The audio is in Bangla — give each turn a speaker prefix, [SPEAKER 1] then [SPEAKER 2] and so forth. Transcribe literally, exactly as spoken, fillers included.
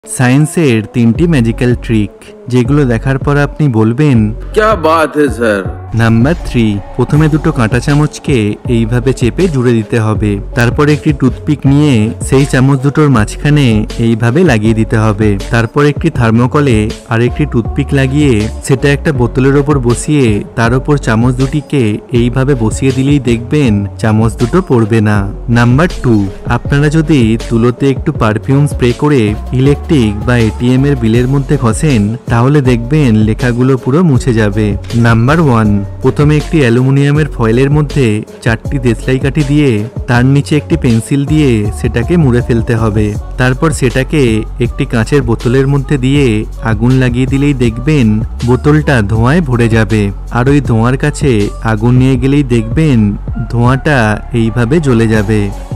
[SPEAKER 1] সায়েন্সের তিনটি ম্যাজিক্যাল ট্রিক যেগুলো দেখার পর আপনি বলবেন
[SPEAKER 2] क्या बात है सर।
[SPEAKER 1] নাম্বার থ্রি, প্রথমে দুটো কাঁটা চামচকে এইভাবে চেপে জুড়ে দিতে হবে। তারপর একটি টুথপিক নিয়ে সেই চামচ দুটোর মাঝখানে এইভাবে লাগিয়ে দিতে হবে। তারপর একটি থার্মোকলে আর একটি টুথপিক লাগিয়ে সেটা একটা বোতলের ওপর বসিয়ে তার ওপর চামচ দুটিকে এইভাবে বসিয়ে দিলেই দেখবেন চামচ দুটো পড়বে না। নাম্বার টু, আপনারা যদি তুলোতে একটু পারফিউম স্প্রে করে ইলেকট্রিক বা এটিএম এর বিলের মধ্যে ঘষেন তাহলে দেখবেন লেখাগুলো পুরো মুছে যাবে। নাম্বার ওয়ান, প্রথমে একটি অ্যালুমিনিয়ামের ফয়েলের মধ্যে চারটি দেশলাই কাঠি দিয়ে তার নিচে একটি পেন্সিল দিয়ে সেটাকে মুড়ে ফেলতে হবে। তারপর সেটাকে একটি কাঁচের বোতলের মধ্যে দিয়ে আগুন লাগিয়ে দিলেই দেখবেন বোতলটা ধোঁয়ায় ভরে যাবে। আর ওই ধোঁয়ার কাছে আগুন নিয়ে গেলেই দেখবেন ধোঁয়াটা এইভাবে জ্বলে যাবে।